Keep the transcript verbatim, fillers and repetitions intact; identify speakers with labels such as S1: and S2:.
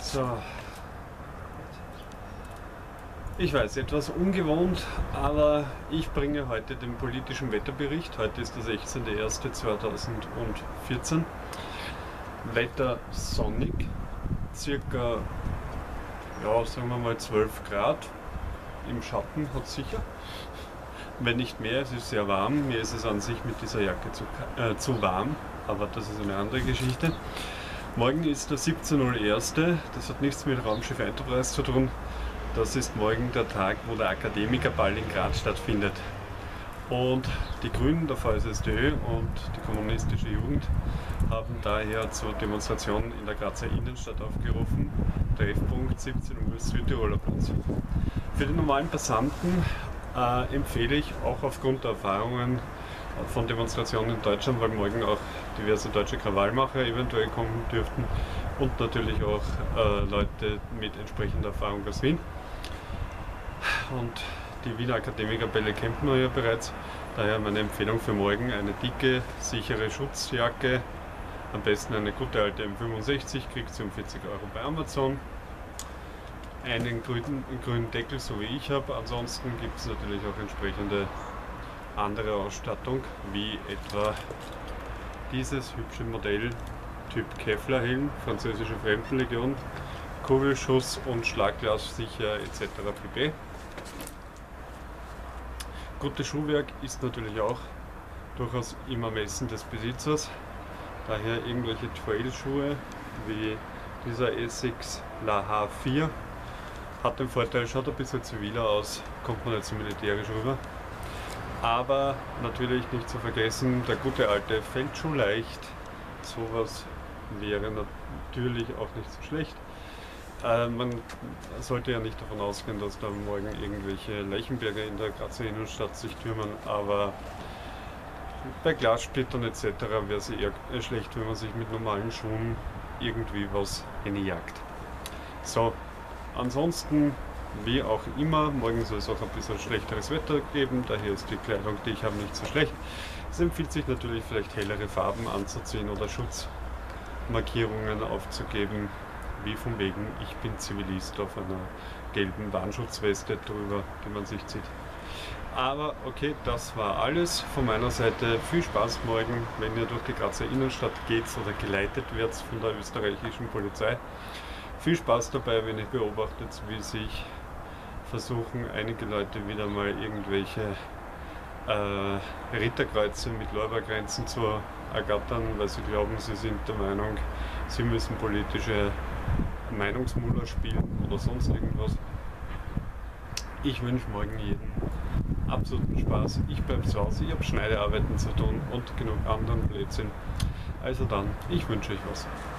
S1: So, ich weiß, etwas ungewohnt, aber ich bringe heute den politischen Wetterbericht. Heute ist der sechzehnter erster zweitausendvierzehn. Wetter sonnig, circa, ja, sagen wir mal zwölf Grad. Im Schatten hat es sicher, wenn nicht mehr. Es ist sehr warm. Mir ist es an sich mit dieser Jacke zu, äh, zu warm, aber das ist eine andere Geschichte. Morgen ist der siebzehnter erster Das hat nichts mit Raumschiff Enterprise zu tun. Das ist morgen der Tag, wo der Akademikerball in Graz stattfindet. Und die Grünen, der V S S D Ö und die kommunistische Jugend haben daher zur Demonstration in der Grazer Innenstadt aufgerufen. Treffpunkt siebzehn Uhr Südtiroler Platz. Für die normalen Passanten äh, empfehle ich auch aufgrund der Erfahrungen von Demonstrationen in Deutschland, weil morgen auch diverse deutsche Krawallmacher eventuell kommen dürften und natürlich auch äh, Leute mit entsprechender Erfahrung aus Wien. Und die Wiener Akademikerbälle kennt man ja bereits, daher meine Empfehlung für morgen: eine dicke, sichere Schutzjacke, am besten eine gute alte M fünfundsechzig, kriegt sie um vierzig Euro bei Amazon, einen grünen, grünen Deckel, so wie ich habe. Ansonsten gibt es natürlich auch entsprechende andere Ausstattung, wie etwa dieses hübsche Modell Typ Kevlar-Helm, französische Fremdenlegion, Kugelschuss und Schlagglassicher et cetera pp. Gutes Schuhwerk ist natürlich auch durchaus im Ermessen des Besitzers, daher irgendwelche Trail-Schuhe wie dieser Essex La H vier hat den Vorteil, schaut ein bisschen ziviler aus, kommt man nicht so militärisch rüber. Aber natürlich nicht zu vergessen, der gute alte Feldschuh leicht. Sowas wäre natürlich auch nicht so schlecht. Äh, man sollte ja nicht davon ausgehen, dass da morgen irgendwelche Leichenberger in der Grazer Innenstadt sich türmen, aber bei Glassplittern et cetera wäre es eher schlecht, wenn man sich mit normalen Schuhen irgendwie was hinjagt. So, ansonsten, wie auch immer, morgen soll es auch ein bisschen schlechteres Wetter geben, daher ist die Kleidung, die ich habe, nicht so schlecht. Es empfiehlt sich natürlich vielleicht hellere Farben anzuziehen oder Schutzmarkierungen aufzugeben, wie von wegen ich bin Zivilist auf einer gelben Warnschutzweste drüber, die man sich zieht. Aber okay, das war alles von meiner Seite. Viel Spaß morgen, wenn ihr durch die Grazer Innenstadt geht oder geleitet werdet von der österreichischen Polizei. Viel Spaß dabei, wenn ihr beobachtet, wie sich versuchen einige Leute wieder mal irgendwelche äh, Ritterkreuze mit Lorbeerkränzen zu ergattern, weil sie glauben, sie sind der Meinung, sie müssen politische Meinungsmuller spielen oder sonst irgendwas. Ich wünsche morgen jedem absoluten Spaß. Ich bleibe zu Hause, ich habe Schneidearbeiten zu tun und genug anderen Blödsinn. Also dann, ich wünsche euch was.